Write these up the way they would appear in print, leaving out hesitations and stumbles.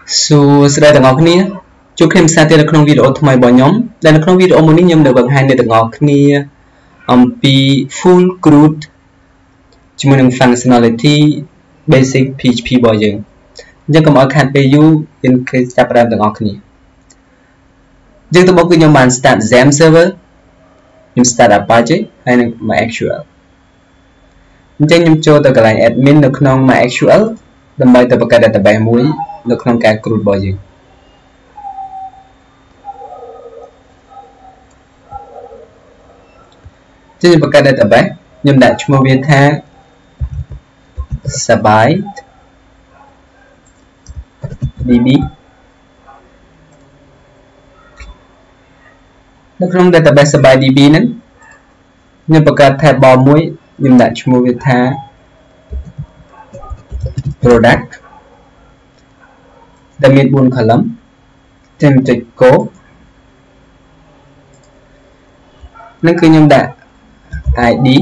Su sẽ được ngọc nia chúc thêm xa tiền trong video thay mày bỏ nhóm đây là trong video muốn nhầm được bằng hai này được ngọc nia pi full crude chỉ muốn functionality basic PHP bỏ dừng nhưng còn ở khăn PU in cái chập ra được ngọc nia nhưng tôi bảo cứ nhầm bàn start Zam server nhầm start Apache hay là MySQL nhưng nhầm cho tôi cái này admin được trong MySQL đâm bay tôi cái database mũi được trong cái crude bỏ dừng trên bậc database nhưng đã chúng mình tha Sabai DB nó trong database Sabai DB nên nhưng bậc tha bò mũi nhưng đã chúng mình tha product đã miễn buôn khả lắm thêm trịch cố nên cứ nhưng đã ID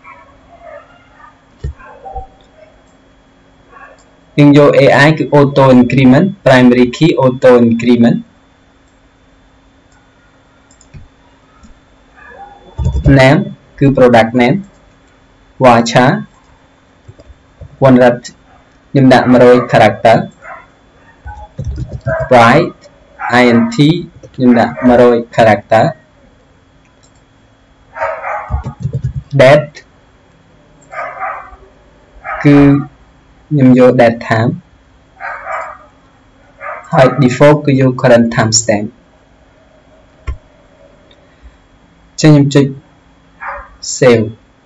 nhưng vô AI cứ auto increment primary key auto increment name cứ product name wacha one rat nhưng đã mà rồi character bright int nhưng đã mà rồi character date cứ nhầm vô date timeហើយ default គឺយក current timestamp ចឹងខ្ញុំចុច save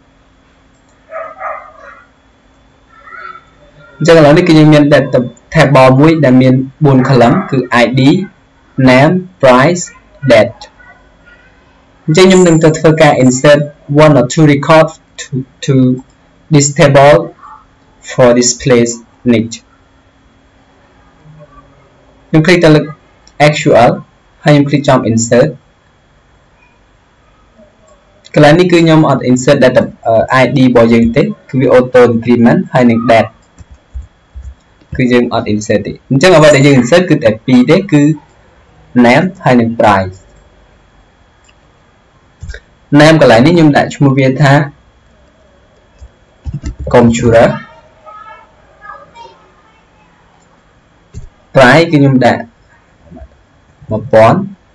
អញ្ចឹងឥឡូវនេះគឺយើងមាន data table មួយដែលមាន4 column គឺ ID name price date អញ្ចឹងខ្ញុំនឹងទៅធ្វើការ insert one or two records to this table for display niche ខ្ញុំ click ទៅលើ SQL ហើយខ្ញុំ click ចំ insert កន្លែងនេះគឺខ្ញុំអត់ insert data ID របស់យើងទេគឺវា auto increment ហើយនឹង date គឺយើងអត់ insert ទេអញ្ចឹងអ្វីដែលយើង insert គឺតែ2ទេគឺ name ហើយនឹង price name កន្លែងនេះខ្ញុំដាក់ឈ្មោះវាថា computer price គឺខ្ញុំដាក់ 1000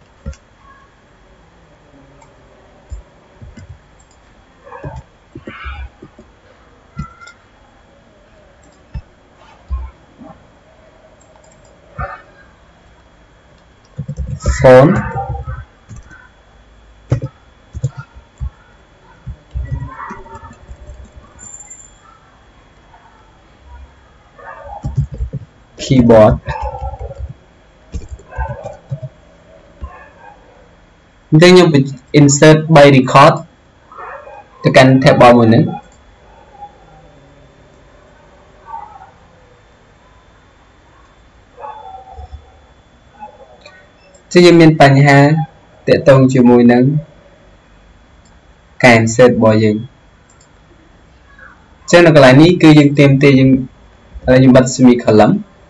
phone keyboard អញ្ចឹងខ្ញុំ insert 3 record ទៅកាន់ table មួយហ្នឹងចឹងយើងមានបញ្ហាទាក់ទងជាមួយនឹងការ insert របស់យើងចឹងនៅកន្លែងនេះគឺយើងទាមទារយើងខ្ញុំបិទ semicolon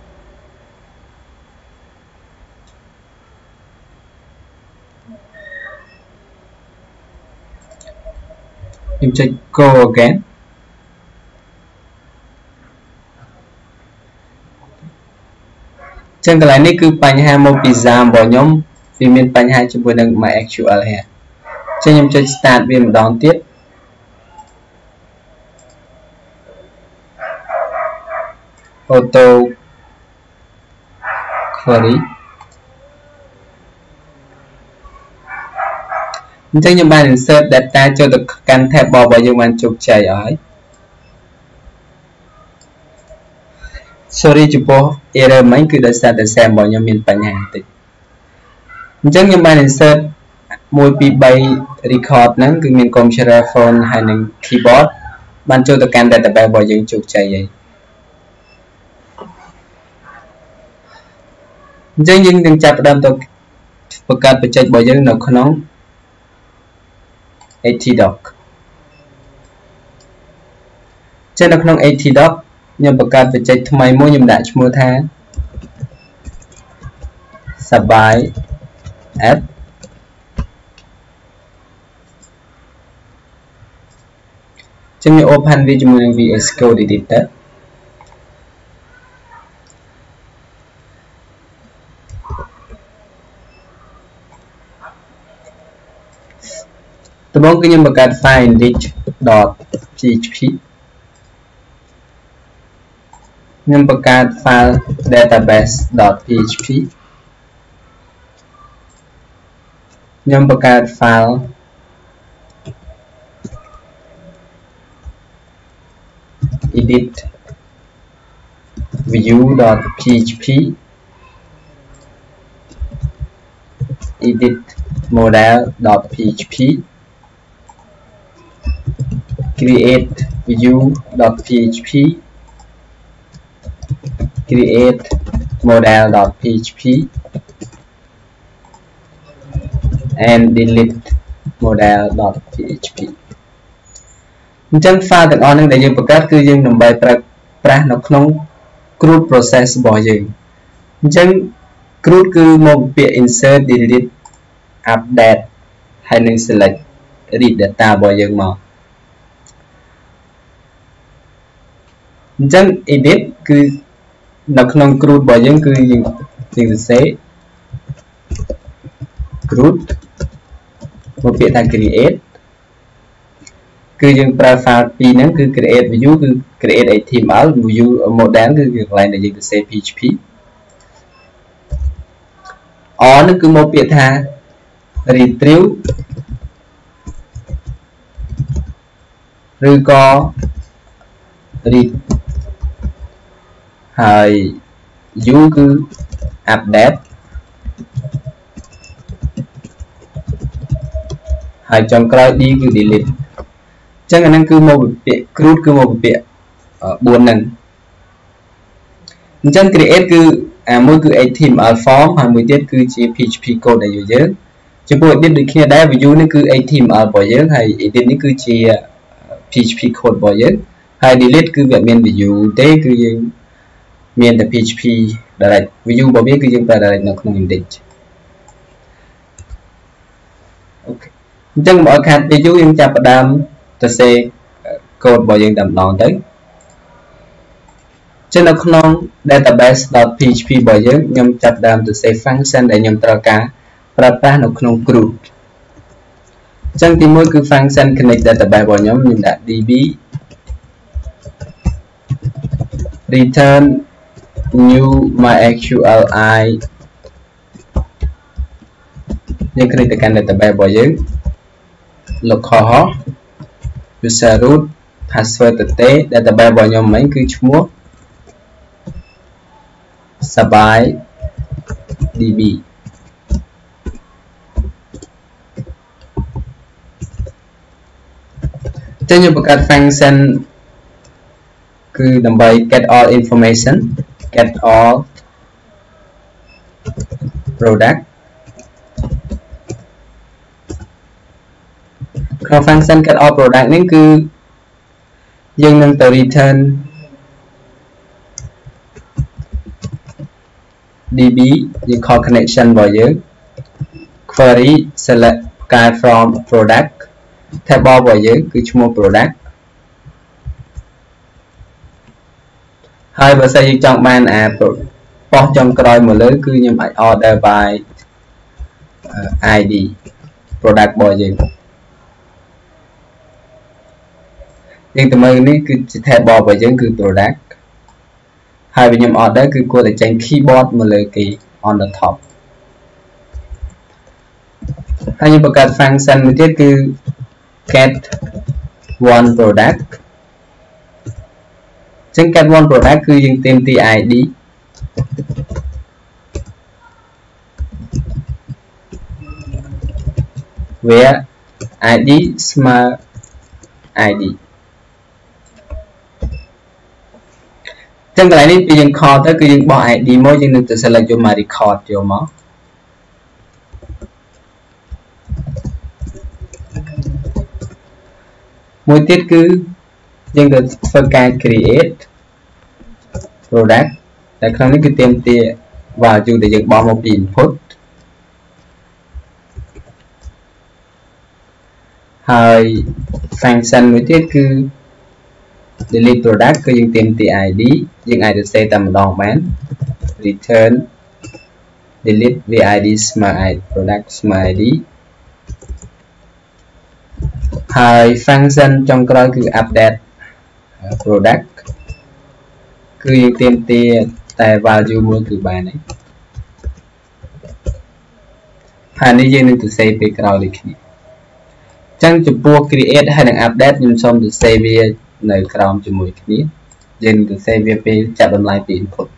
ខ្ញុំចុច go again ចឹងកន្លែងនេះគឺបញ្ហាមកពី Zam របស់ខ្ញុំវាមានបញ្ហាជាមួយនឹង MySQL ហើយចឹងខ្ញុំចុច start វាម្ដងទៀត auto query អញ្ចឹងខ្ញុំបាន insert data ចូលទៅកាន់ table របស់យើងបានជោគជ័យហើយ sorry ចំពោះ error មិញគឺដោយសារតែ Sam របស់ខ្ញុំមានបញ្ហាបន្តិចអញ្ចឹងខ្ញុំបាន insert 1 2 3 record ហ្នឹងគឺមាន computer phone ហើយនឹង keyboard បានចូលទៅកាន់ database របស់យើងជោគជ័យហើយអញ្ចឹងយើងនឹងចាប់ផ្ដើមទៅបង្កើតបច្ចេករបស់យើងនៅក្នុង ATDoc ចឹងនៅក្នុង ATDoc ខ្ញុំបង្កើតបច្ចេកថ្មីមួយខ្ញុំដាក់ឈ្មោះថា subby app chúng mình open với chúng mình VS Code Editor tôi muốn cái một cái file index.php nhưng một cái file database.php nhưng một cái file edit view.php edit model.php create view.php create model.php and delete model.php chân pha từng on để dươngประกาศ គឺយើងដើម្បីប្រាស់នៅក្នុង root process របស់យើងអញ្ចឹង root គឺមកពាក្យ insert delete update ហើយនឹង select read data របស់យើងមកអញ្ចឹង edit គឺនៅក្នុង root របស់យើងគឺយើងសរសេរ root មកពាក្យថា create គឺយើងប្រើ file ពីរហ្នឹងគឺ create view គឺ create HTML view model គឺកន្លែងដែលយើងសរសេរ PHP on ហ្នឹងគឺមកពាក្យថា retrieve ឬក៏ read ហើយ u គឺ update ហើយចុងក្រោយ d គឺ delete អញ្ចឹងអាហ្នឹងគឺមកពាក្យ root គឺមកពាក្យ 4 ហ្នឹងអញ្ចឹង create គឺអាមួយគឺ HTML form ហើយមួយទៀតគឺជា PHP code ដែលយើងចំពោះ edit ដូចគ្នាដែរ view នេះគឺ HTML របស់យើងហើយ edit នេះគឺជា PHP code របស់យើងហើយ delete គឺវាអត់មាន view ទេគឺយើងមានតែ PHP direct view របស់វាគឺយើងប្រើ direct នៅក្នុង index អូខេអញ្ចឹងមកឲ្យខាត់ view យើងចាប់ផ្ដើមសរសេរ code របស់យើងតែម្ដងទៅចឹងនៅក្នុង database.php របស់យើងខ្ញុំចាប់ផ្ដើមសរសេរ function ដែលខ្ញុំត្រូវការប្រើប្រាស់នៅក្នុង group អញ្ចឹងទី1គឺ function connect database របស់ខ្ញុំដាក់ db return new mysqli យើង connect ទៅកាន់ database របស់យើង localhost user root password ទៅទេ database របស់ខ្ញុំមិញគឺឈ្មោះ subby db ចឹងខ្ញុំបង្កើត function គឺដើម្បី get all information get all product ក្នុង function get all product នេះគឺយើងនឹងទៅ return db យើង call connection របស់យើង query select ផ្កាយ from product table របស់យើងគឺឈ្មោះ product ហើយបើសិនយើងចង់បានអាប៉ុស្តិ៍ចុងក្រោយមកលើគឺខ្ញុំអាច order by id product របស់យើងទៅមើលនេះគឺជា table របស់យើងគឺ product ហើយខ្ញុំ order គឺគួរតែចេញ keyboard មកលើគេ on the top ហើយខ្ញុំបង្កើត function មួយទៀតគឺ get one product ចឹង get one product គឺយើងទាមទារ id វា id ស្មើ id ចឹងកន្លែងនេះពេលយើង call ទៅគឺយើងបោះ id មកយើងនឹងទៅ select យកមក record យកមកមួយទៀតគឺយើងទៅធ្វើការ create product តែក្នុងនេះគឺទាមទារ value ដែលយើងបោះមកពី input ហើយ function មួយទៀតគឺ delete product គឺយើងទាមទារ id យើងអាចទៅ save តែម្ដងបាន return delete vid ស្មើ id product ស្មើ id ហើយ function ចុងក្រោយគឺ update product គឺយើងទាមទារតែ value មួយគឺបានហើយហើយនេះយើងនឹងទៅ save ពេលក្រោយដូចគ្នាចឹងចំពោះ create ហើយនឹង update ខ្ញុំសូមទៅ save វានៅក្រោមជាមួយគ្នាយើងនឹងទៅ save វាពេលចាប់តម្លៃពី input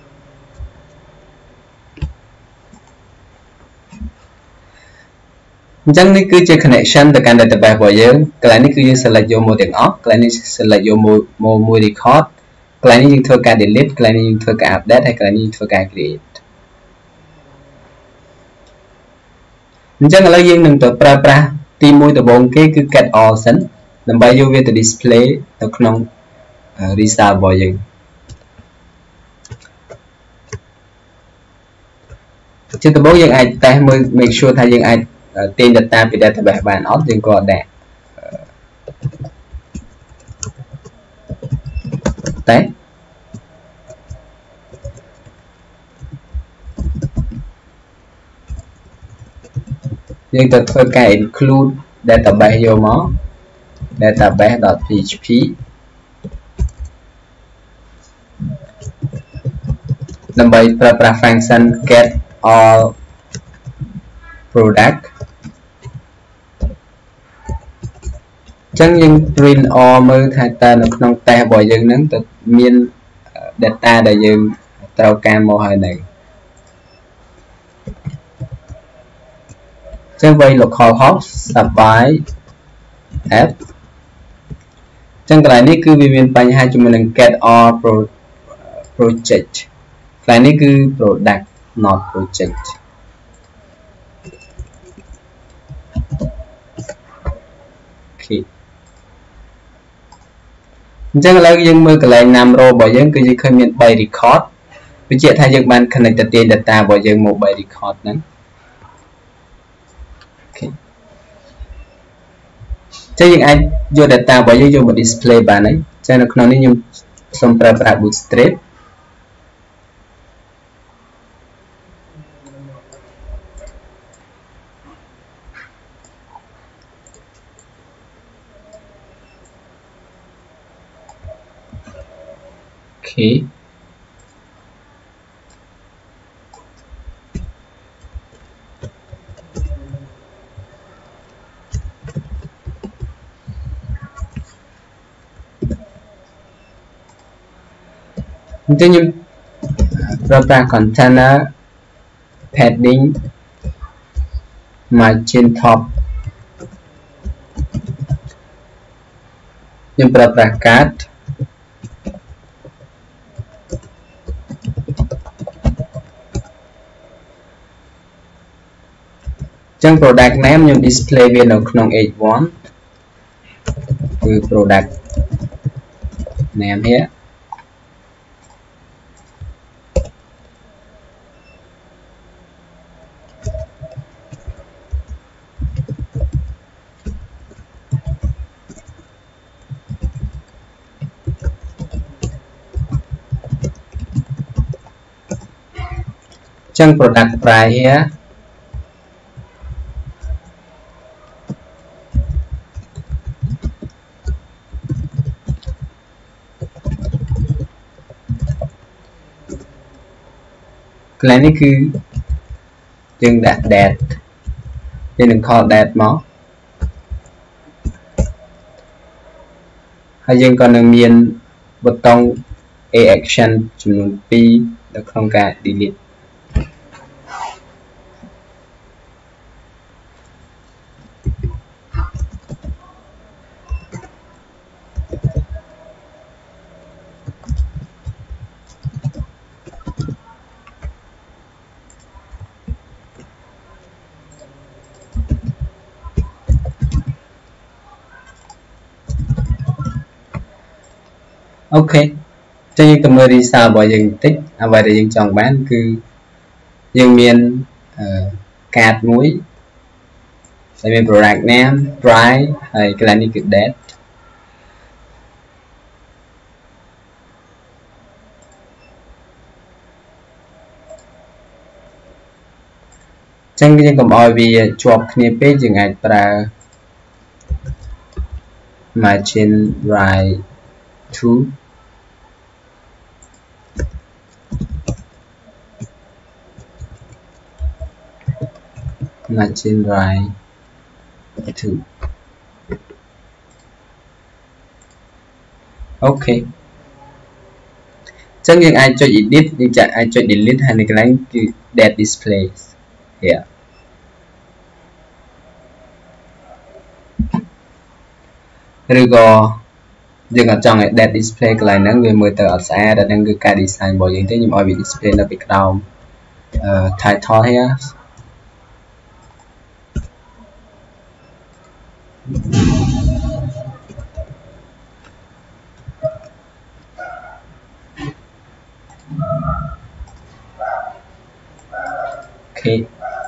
អញ្ចឹងនេះគឺជា connection ទៅកាន់ database របស់យើងកន្លែងនេះគឺយើង select យកមកទាំងអស់កន្លែងនេះ select យកមកមួយ record កន្លែងនេះយើងធ្វើការ delete កន្លែងនេះយើងធ្វើការ update ហើយកន្លែងនេះយើងធ្វើការ create អញ្ចឹងឥឡូវយើងនឹងទៅប្រើប្រាស់ទី1ដំបូងគេគឺ get all សិនដើម្បីយកវាទៅ display នៅក្នុង result របស់យើងជាដំបូងយើងអាចតេស្តមើល make sure ថាយើងអាចទាញ data ពី database បានអត់យើងក៏ដាក់តែយើងទៅធ្វើការ include database យកមក database.php ដើម្បីប្រើប្រាស់ function get all product ចឹងយើង print all មើលថាតើនៅក្នុង test របស់យើងហ្នឹងទៅមាន data ដែលយើងត្រូវការមកហើយនៅចឹងវាយ localhost survive app ចឹងកន្លែងនេះគឺវាមានបញ្ហាជាមួយនឹង get all project កន្លែងនេះគឺ product not project អញ្ចឹងឥឡូវយើងមើលកន្លែង name row របស់យើងគឺយើងឃើញមាន3 record បញ្ជាក់ថាយើងបាន connect ទៅទាញ data របស់យើងមក3 record ហ្នឹងចឹងយើងអាចយក data របស់យើងយកមក display បានហើយចឹងនៅក្នុងនេះខ្ញុំសូមប្រើប្រាស់ bootstrap okay អញ្ចឹងខ្ញុំប្រើប្រាស់ container padding margin top ខ្ញុំប្រើប្រាស់ card ចឹង product name ខ្ញុំ display វានៅក្នុង h1 គឺ product name here ចឹង product price here កន្លែងនេះគឺយើងដាក់ date យើងនឹង call date មកហើយយើងក៏នឹងមានប៊ូតុង a action ចំនួន2នៅក្នុងការ delete ok ចឹងយើងទៅមើល result របស់យើងបន្តិចអ្វីដែលយើងចង់បានគឺ dương miền card muối tại miền product name price hay cái là như kiểu date chẳng cái cầm oi vì chụp kia page dừng ai para margin right to margin right to ok chẳng những ai cho edit nhưng chẳng ai cho delete hay cái nàyគឺ that display here rồi có dừng ở trong that display cái này nó người mời tờ ở xa đã đang người cái design bỏ những thế nhưng mọi bị display nó bị down title here okay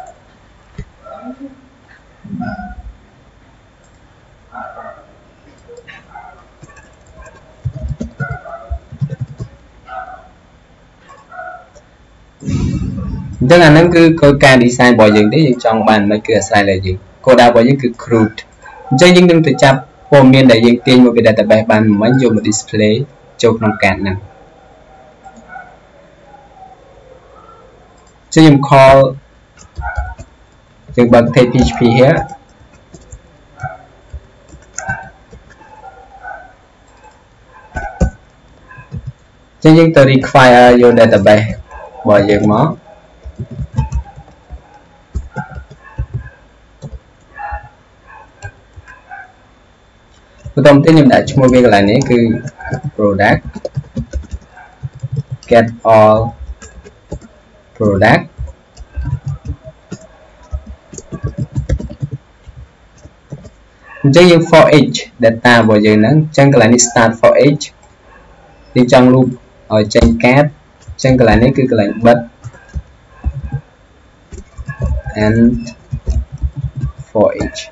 tức là nó cứ coi ca design bỏ những thế trong bàn mấy cửa sai là gì cô đã bỏ những cái crude cho những đừng tự chấp phổ biến đại diện tiền một cái database bàn mấy dùng một display cho trong cản này cho dùng call dùng bằng thay php here cho những từ require your database bỏ những món Potom tên đã chung một việc là này cứ product get all product chẳng những for each data bao giờ nó chẳng cái là này start for each đi trong loop ở trên cat chẳng cái là này cứ cái là but and for each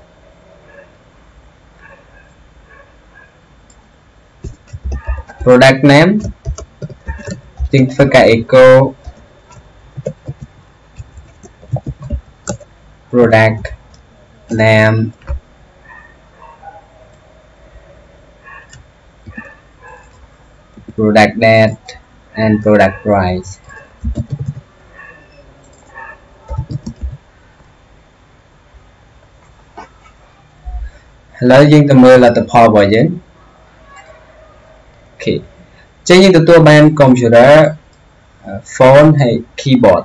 product name chính phải cả echo product name product date and product price hello dương tâm mơ là tập hợp vào dưới okay. Trên những cái tool ban computer, phone hay keyboard.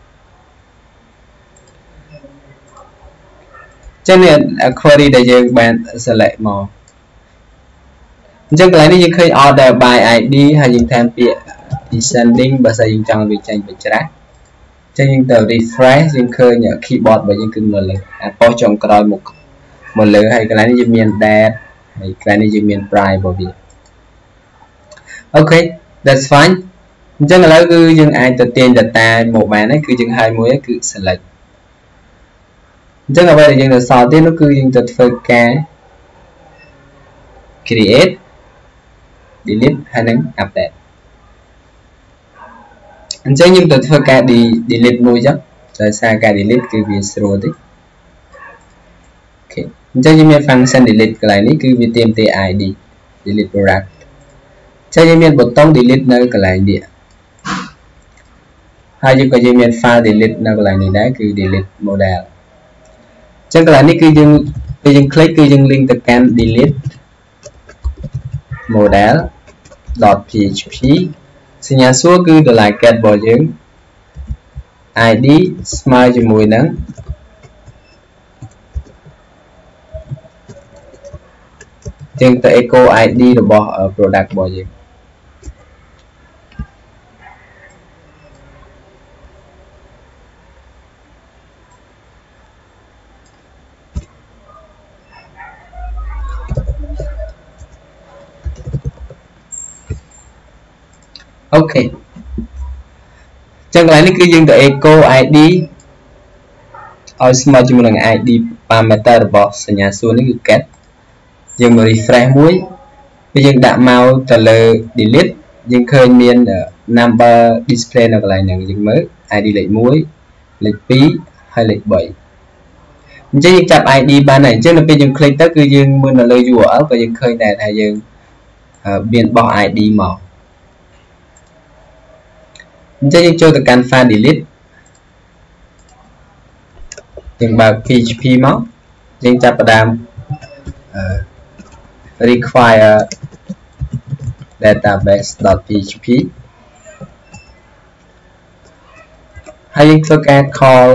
Trên này query đểយើងបាន select មកអញ្ចឹងកន្លែងនេះយើងឃើញ order by ID ហើយយើងតាមពាក្យ descending បើសិនយើងចង់វាចេញបញ្ច្រាស់អញ្ចឹងយើងទៅ refresh យើងឃើញ keyboard របស់យើងគឺនៅលើអាប៉ុសចុងក្រោយមកលើហើយកន្លែងនេះយើងមាន date ហើយកន្លែងនេះយើងមាន price របស់វា Okay, that's fine. Chẳng là cứ dương ai tự tiền data một bàn ấy cứ dương hai mũi cứ select. Chẳng là bây giờ dương được sau tiên nó cứ dương tự phơi cái create, delete hay nâng update. Chẳng dương tự phơi cái delete mũi chứ, rồi xa cái delete cứ việc sửa đi. Okay, chẳng dương miền function delete cái này cứ việc tìm ID delete product. Cho nên miền button delete nơi cái này địa hay như cái miền file delete nơi cái này đấy cứ delete model cho cái này cứ dừng click cứ dừng link từ can delete model .php xin nhà số cứ được lại kết bỏ dưỡng ID smile cho mùi nắng chân từ echo ID rồi bỏ ở product bỏ dưỡng ok chẳng cái này cứ dương từ echo id ở smart chúng mình id parameter box nhà số này cứ kết dương mà refresh muối bây giờ đã mau trả lời delete dương khơi miền number display là cái này dương mới id lệch muối lệch phí hay lệch 7 chứ dương chập id ban này chứ là bây giờ click tới cứ dương mình là lời dùa ở và dương khơi này thay dương biên bỏ id màu chứ dương cho từ can file delete dương vào php máu dương chập đam require database.php hay dương cho cái call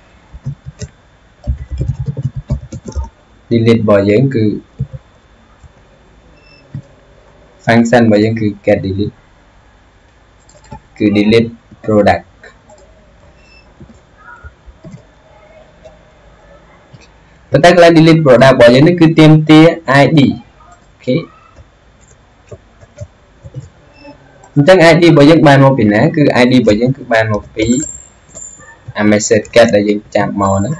delete bỏ dưỡng cứ function bỏ dưỡng cứ get delete cứ delete product và tất là delete product bỏ dưỡng nó cứ tiêm tia id ok chẳng id bỏ dưỡng ban một bình á cứ id bỏ dưỡng cứ ban một phí message get là dưỡng chạm màu nữa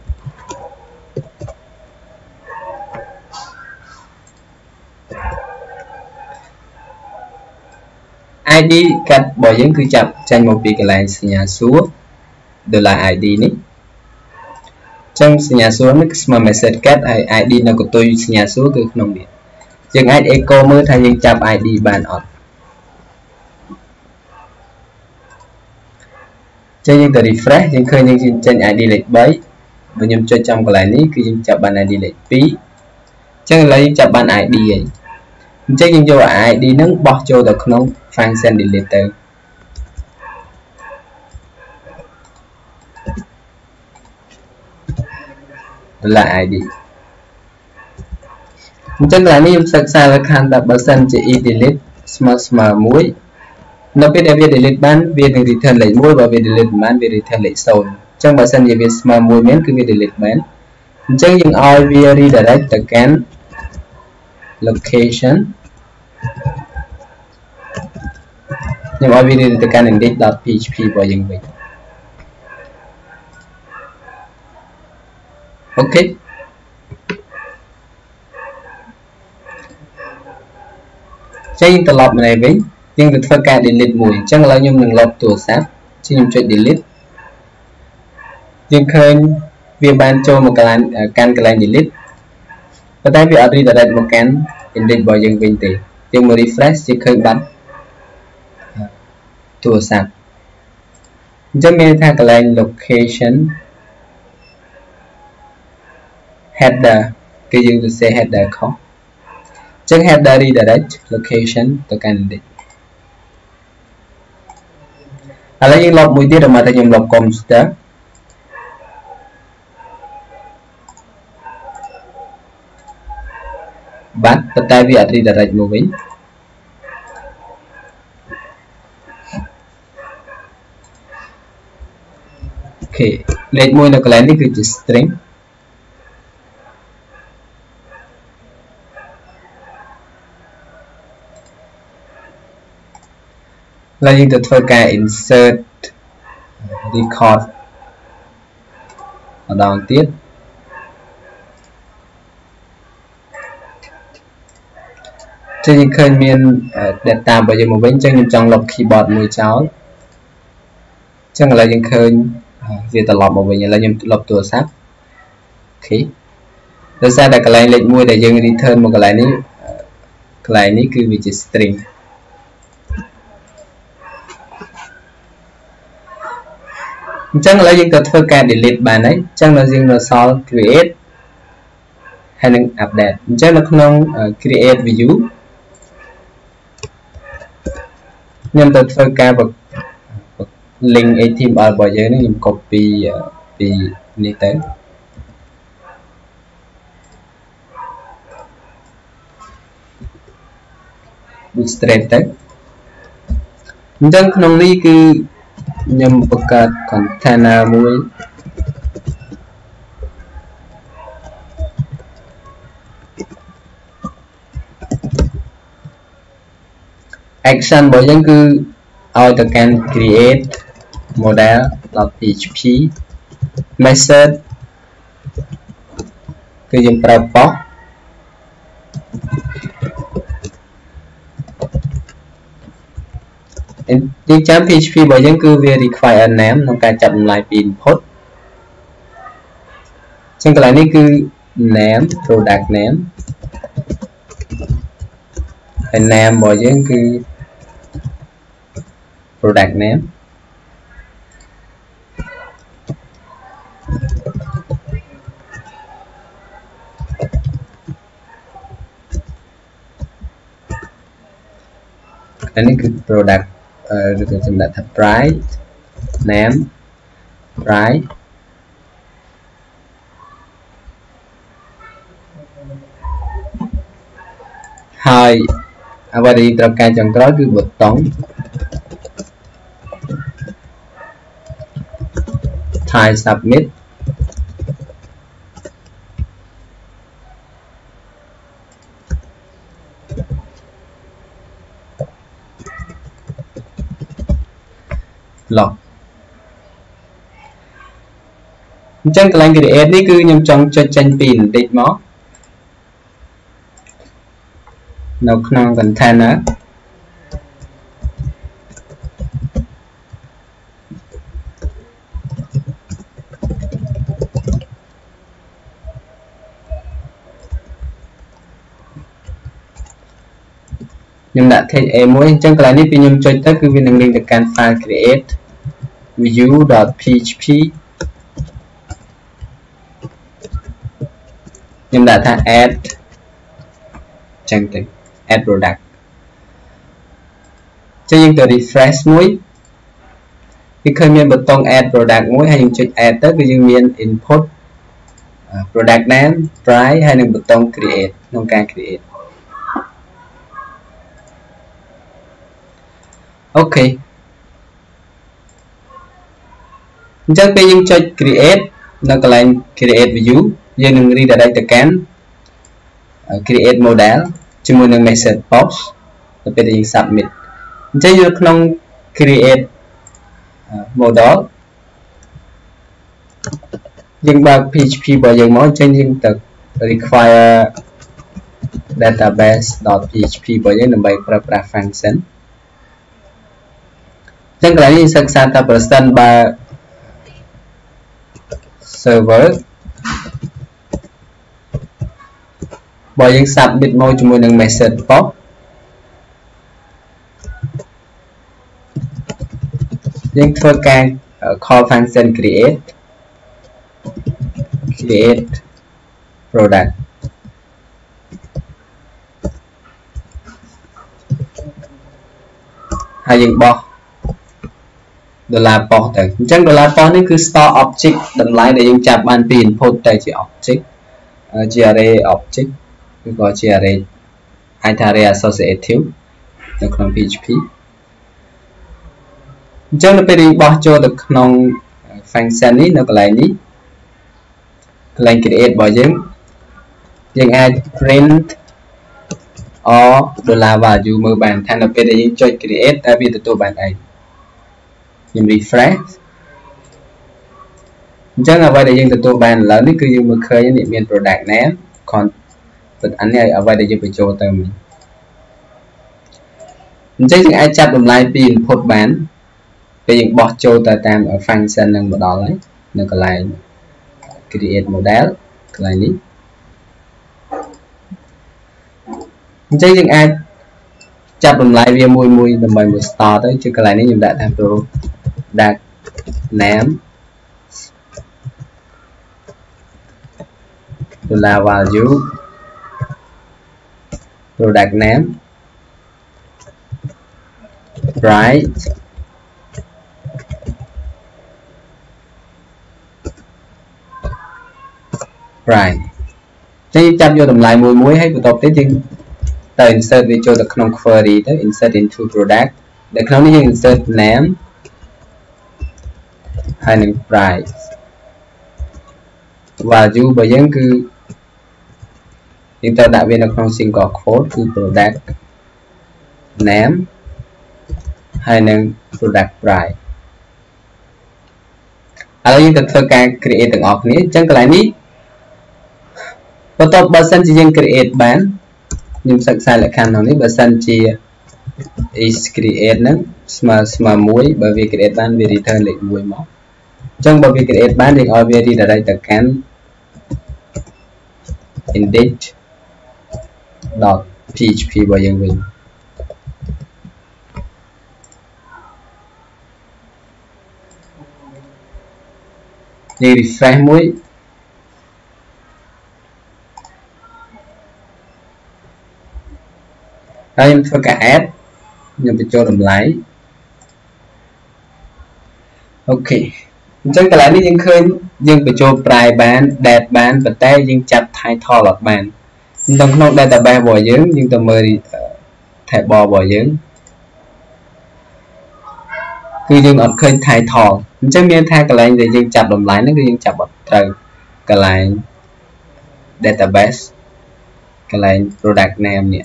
id cắt bỏ những cứ chậm tranh một cái lại nhà số được là id này trong nhà số nó mà message cắt id nó của tôi nhà số từ nông điện chừng id echo mới thay những chậm id bàn ọt cho những tờ refresh những khơi những trên id lệch bấy và nhầm cho trong cái lại ní cứ những chậm bàn id lệch phí chẳng lấy chậm bàn id ấy chắc nhưng cho id nó bỏ cho được không function delete là id chắc là nếu sạc xa là khăn tập bớt sân chỉ delete smart muối nó biết để delete bán việc return lấy muối và việc delete bán việc return lấy sâu trong bớt sân gì việc smart muối miễn cứ việc delete bán chắc nhưng all we redirect again location nhưng mà video thì can index.php vào dừng vậy ok cho những tập lọc này với nhưng được phân ca delete mùi chẳng là nhưng mình lọc tùa sát chứ nhưng chuyện delete nhưng khơi việc ban cho một cái can cái delete và tại vì ở đây là một can index vào dừng bình tỉ nhưng mà refresh chỉ khơi bắn tua sạc cho mình thay cái location header cái dùng từ xe header khó chẳng header đi direct location tôi cần định lấy những lọc mũi tiết rồi mà ta dùng lọc computer bắt tại vì ở đây direct moving ok lấy môi nó có lẽ cái chữ string là những từ thôi cái insert record ở đầu tiết trên những khơi miền data bây giờ một bên chân trong lọc keyboard mùi cháu chẳng là những khơi việc tập lọc một bên là những lọc tua sát ok rồi ra là cái này lệnh mua để dừng return một cái này cứ vị trí string chẳng là những cái thôi cả delete bàn ấy chẳng là những là solve create hay là update chẳng là không create view nhưng tôi thôi cả vật link a team ở bao giờ nó dùng copy vì này tới bootstrap tới chẳng không đi cứ nhằm bậc container muối action bởi dân cứ ai ta can create model.php method គឺយើងប្រើ post យើងចាំ PHP របស់យើងគឺវា require name ក្នុងការចាប់តម្លៃពី input ចឹងកន្លែងនេះគឺ name product name ហើយ name របស់យើងគឺ product name อันนี้คือ product ឬក៏ចំណាត់ថា price name price ហើយអ្វីដែលត្រូវការចុងក្រោយគឺប៊ូតុង type submit ឡុកអញ្ចឹងកន្លែង create នេះគឺខ្ញុំចង់ចុចចេញពីបន្តិចមកនៅក្នុង container ខ្ញុំដាក់ text A មួយអញ្ចឹងកន្លែងនេះពេលខ្ញុំចុចទៅគឺវានឹងលេងទៅកាន់ file create view.php ខ្ញុំដាក់ថា add ចឹងទៅ add product ចឹងយើងទៅ refresh មួយវាឃើញមានប៊ូតុង add product មួយហើយយើងចុច add ទៅគឺយើងមាន input product name price ហើយនឹងប៊ូតុង create ក្នុងការ create អូខេអញ្ចឹងពេលយើងចុច create នៅកន្លែង create view យើងនឹង redirect ទៅកាន់ create model ជាមួយនឹង method post ទៅពេលយើង submit អញ្ចឹងយើងក្នុង create model យើងបើក PHP របស់យើងមកអញ្ចឹងយើងទៅ require database.php របស់យើងដើម្បីប្រើប្រាស់ function អញ្ចឹងកន្លែងនេះសិក្សាថាប្រសិនបើ server បើយើង submit មកជាមួយនឹង method post យើងធ្វើការ call function create product ហើយយើងបោះ$post ទៅអញ្ចឹង$post នេះគឺ store object តម្លៃដែលយើងចាប់បានពី input ទៅជា object ជា array object ឬក៏ជា array អាចថា array associative នៅក្នុង PHP អញ្ចឹងនៅពេលយើងបោះចូលទៅក្នុង function នេះនៅកន្លែងនេះកន្លែង create របស់យើងអាច print or $value មើលបានថានៅពេលដែលយើងចុច create តើវាទទួលបានអីខ្ញុំ refresh អញ្ចឹងអ្វីដែលយើងទទួលបានឥឡូវនេះគឺយើងមើលឃើញនេះមាន product name អានេះអ្វីដែលយើងបញ្ចូលទៅមិញអញ្ចឹងយើងអាចចាប់តម្លៃពី input បានពេលយើងបោះចូលទៅតាម function នឹងមកដល់ហើយនៅកន្លែង create model កន្លែងនេះអញ្ចឹងយើងអាចចាប់តម្លៃវាមួយដើម្បីមក start ទៅជាកន្លែងនេះខ្ញុំដាក់ថា product name $value product name price price ចឹងចាប់យកតម្លៃមួយហើយបន្ទាប់ទៀតយើងទៅ insert វាចូលទៅក្នុង query ទៅ insert into product ដែលក្នុងនេះយើង insert name ហើយនឹង price value របស់យើងគឺយើងត្រូវដាក់វានៅក្នុង single quote គឺ product name ហើយនឹង product price ở đây chúng ta phải create từng ọc này chẳng cái này bắt đầu bật sân chỉ riêng create bán nhưng sẵn sai là khăn này bật sân chỉ is create nó mà muối bởi vì create bán về return lại muối máu trong bởi vì create bán thì already đã đây tập can index dot php bao nhiêu mình đi refresh muối đây em phải cả add nhưng phải cho làm lái ok chẳng cái lại đi nhưng khơi nhưng phải cho price bán đẹp bán và tay nhưng chặt thay thò lọt bàn đồng không database bỏ dưỡng nhưng tầm mời thẻ bò bỏ dưỡng cứ nhưng ở khơi thay thò chẳng miễn thay cái lại thì nhưng chặt làm lái nó cứ nhưng chặt bật trời cái lại database cái lại product name nè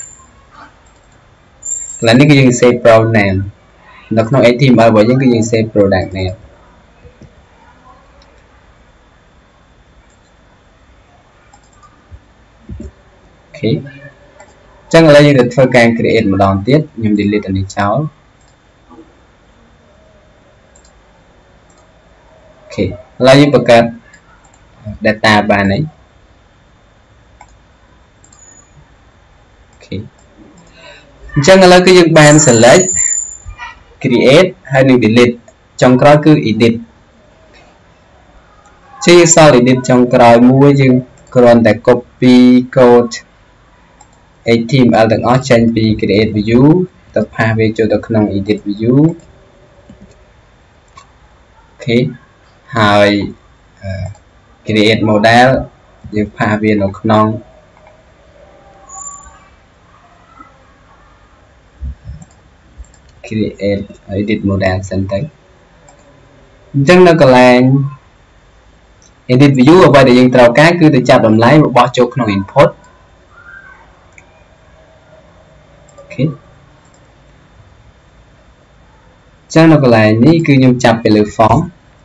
là những cái gì save product name nó không ai tìm ở những cái gì save product name ok chẳng là những cái thời gian create một đòn tiết nhưng delete này cháu ok là những cái data bàn ấy ok chẳng là cái những bàn select create hay là delete trong đó cứ edit chứ sau edit trong đó mua nhưng còn để copy code a team ở tầng option p create view tập pha về cho tập không edit view okហើយcreate model យើងផាសវានៅក្នុង create edit model សិនទៅអញ្ចឹងនៅកន្លែង edit view អ្វីដែលយើងត្រូវការគឺទៅចាប់តម្លៃរបស់ចូលក្នុង input អូខេអញ្ចឹងនៅកន្លែងនេះគឺខ្ញុំចាប់ពីលើ form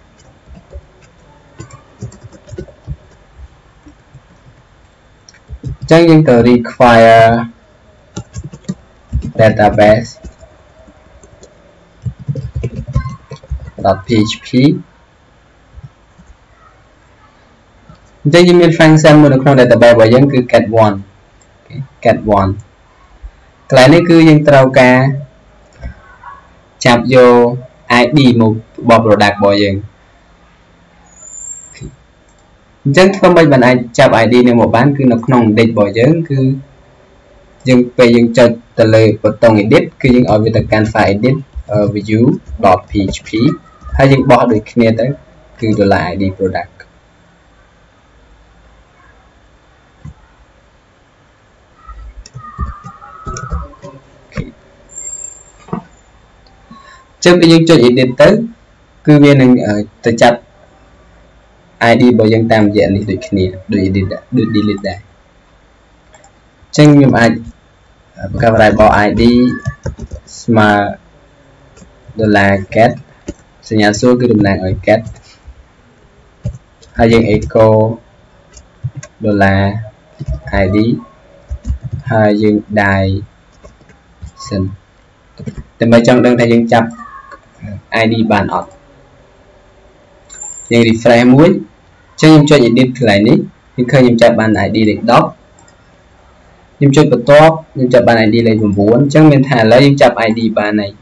អញ្ចឹងយើងទៅ require database .php អញ្ចឹងយើងមាន function មួយនៅក្នុង database របស់យើងគឺ get1 get1 កន្លែងនេះគឺយើងត្រូវការចាប់យក ID មករបស់ product របស់យើងអញ្ចឹងធ្វើម៉េចបានអាចចាប់ ID នេះមកបានគឺនៅក្នុង index របស់យើងគឺយើងពេលយើងចុចទៅលើប៊ូតុង edit គឺយើងឲ្យវាទៅកាន់ file edit view.php ហើយយើងបោះដូចគ្នាទៅគឺ $id product ជើងយើងចុច edit ទៅគឺវានឹងទៅចាប់ ID របស់យើងតាមរយៈនេះដូចគ្នាដូច edit ដូច delete ដែរអញ្ចឹងខ្ញុំអាចបង្កើត variable ID ស្មើ $get សញ្ញាសួរគឺតំណាងឲ្យ get ហើយយើង echo $id ហើយយើង die សិនតែមិនចង់ដឹងថាយើងចាប់ ID បានអត់យើង refresh មួយអញ្ចឹងខ្ញុំចុច edit កន្លែងនេះខ្ញុំឃើញខ្ញុំចាប់បាន ID លេខ10ខ្ញុំចុចបន្ទាប់ខ្ញុំចាប់បាន ID លេខ9អញ្ចឹងមានថាឥឡូវយើងចាប់ ID បានហើយ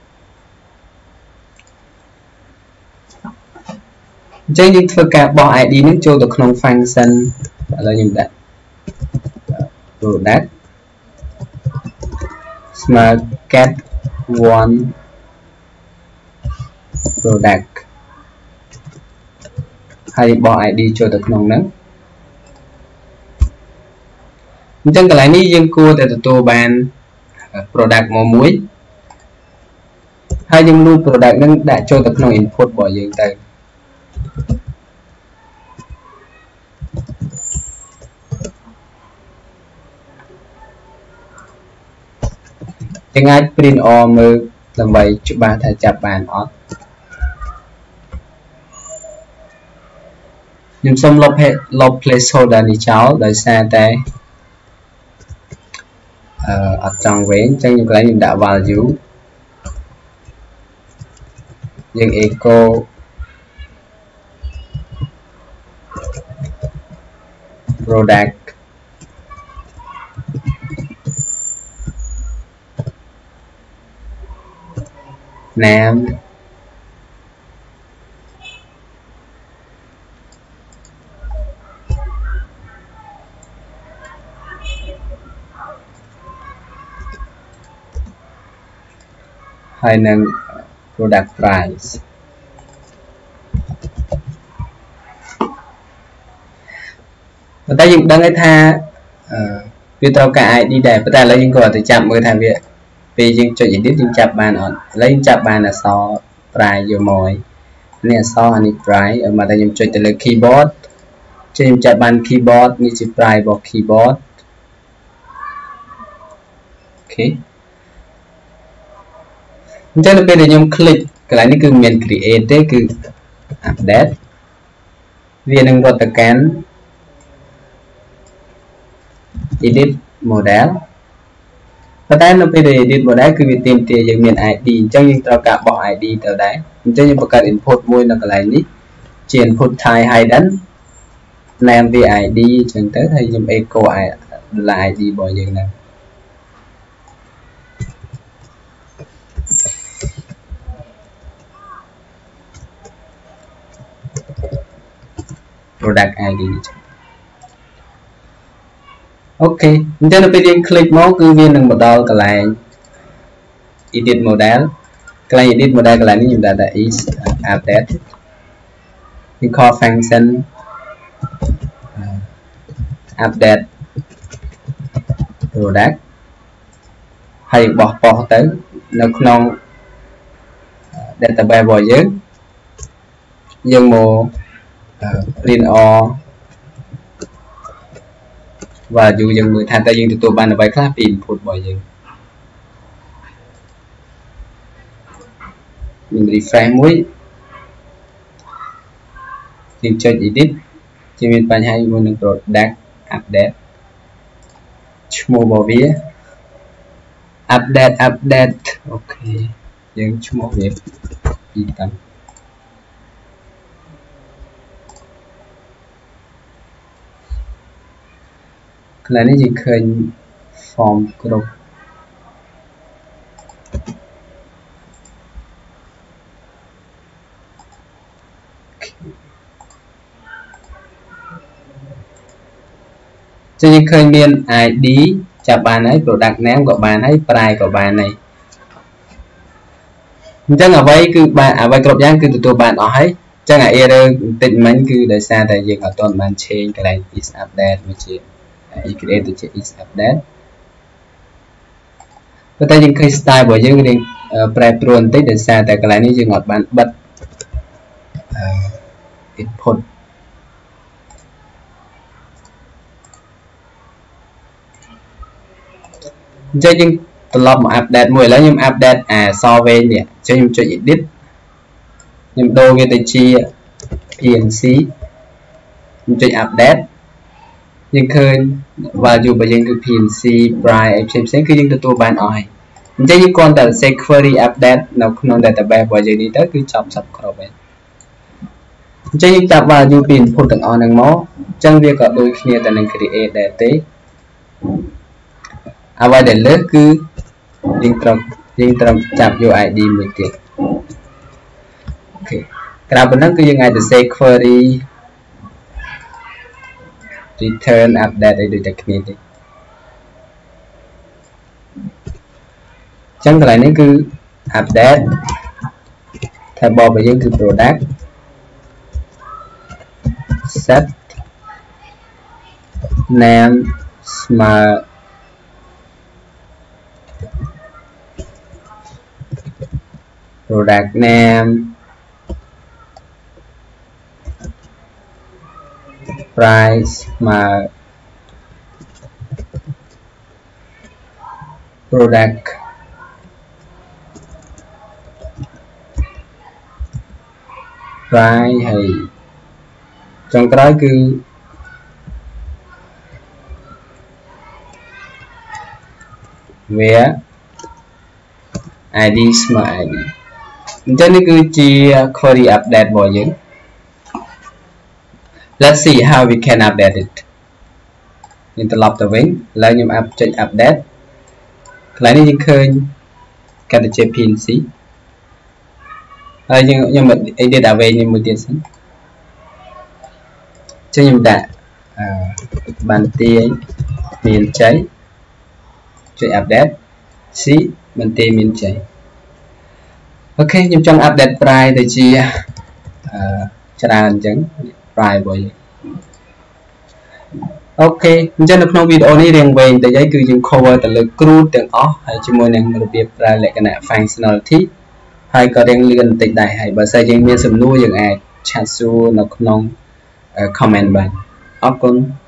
អញ្ចឹងយើងធ្វើការបោះ ID នឹងចូលទៅក្នុង function ឥឡូវខ្ញុំដាក់ product ស្មើ get 1 product ហើយបោះ ID ចូលទៅក្នុងហ្នឹងអញ្ចឹងកន្លែងនេះយើងគួរតែទទួលបាន product មកមួយហើយយើង load product ហ្នឹងដាក់ចូលទៅក្នុង input របស់យើងទៅយើងអាច print all មើលដើម្បីច្បាស់ថាចាប់បានអត់ nhưng xong lọc placeholder đi cháu đời xa tay ở trong vén chẳng những cái mình đã vào dưới nhưng echo product name hay năng product price và ta dùng đăng cái tha việc tao cả đi đẹp và ta lấy những gọi từ chạm mới tham việc vì những cho những đích những chạm bàn ở lấy những chạm bàn là so price vô mồi này so anh price mà ta dùng cho từ lấy keyboard cho những chạm bàn keyboard như chữ price vào keyboard ok cho nên bây giờ nhung click cái này cứ miền create cứ update viên năng vào can edit model và tại nó bây giờ edit model cứ việc tìm tiền những miền ID trong những tao cả bỏ ID từ đấy cho những các input môi là cái này ní chỉ input type hay đánh name ID chẳng tới hay dùng echo là ID bỏ những này product ID ok cho nên bây giờ click máu cứ viên đừng một đo cái này edit model cái này edit model cái này nó dùng data is update you call function update product hay bỏ tới nó không database bỏ dưới dân một print all và dù dừng người tham gia dân từ tụi bạn là bài class input bởi dân mình refresh mũi nhưng cho edit chỉ mình bạn hay muốn product update mua vía update ok dân mua vía yên tâm cái này chỉ khơi form group cho những khơi miền ID chào bạn ấy product name của bạn ấy price của bạn này chắc là vậy cứ bạn ở vậy group giang cứ tụi bạn ở ấy chắc là error tình mình cứ đời xa tại vì ở toàn bạn change cái này is update mà chị create to is update và ta những cái style bởi những cái preference tới để xa tại cái này như ngọt bạn bật input cho những lọc mà update mùi là nhưng update so với nhỉ cho những cho edit nhưng đô về tới chi PNC cho update nhưng khơi và dù bây giờ cái PNC price xem cứ những tụi bạn hỏi cho những con tờ sẽ query update nó không database bây giờ đi tới cứ chọn sắp khổ bên cho những tập vào dù input từng on từng máu trong việc có đôi khi ta nên create để tế và để lớp cứ liên tục chạm vô ID mình tiền ok cái nào cứ như ngày từ say query return update để được technique chẳng cái này cứ update thay bỏ vào những cái product set name smart product name price mà product price hay trong cái đó cứ về ID smart ID cho nên cứ chỉ query update bao nhiêu. Let's see how we can update it. In the log the wing, lấy nhầm update. Lấy này khơi cái được chơi pin xí. Nhưng mà đây đã về nhưng một tiền xí. Cho nhầm đã bàn tiền miền cháy chơi update xí bàn tiền miền cháy. Ok, nhưng trong update price thì chỉ cho ra hình chứng price bởi ok, cho nên trong video này riêng về thì giấy cứ dùng cover từ lực crude từng off hay chỉ muốn năng một việc ra lại cái này functionality hay có đang liên tịch đại hay bởi sao dân miền sầm nuôi những ai chat su nó không comment bạn. Ok.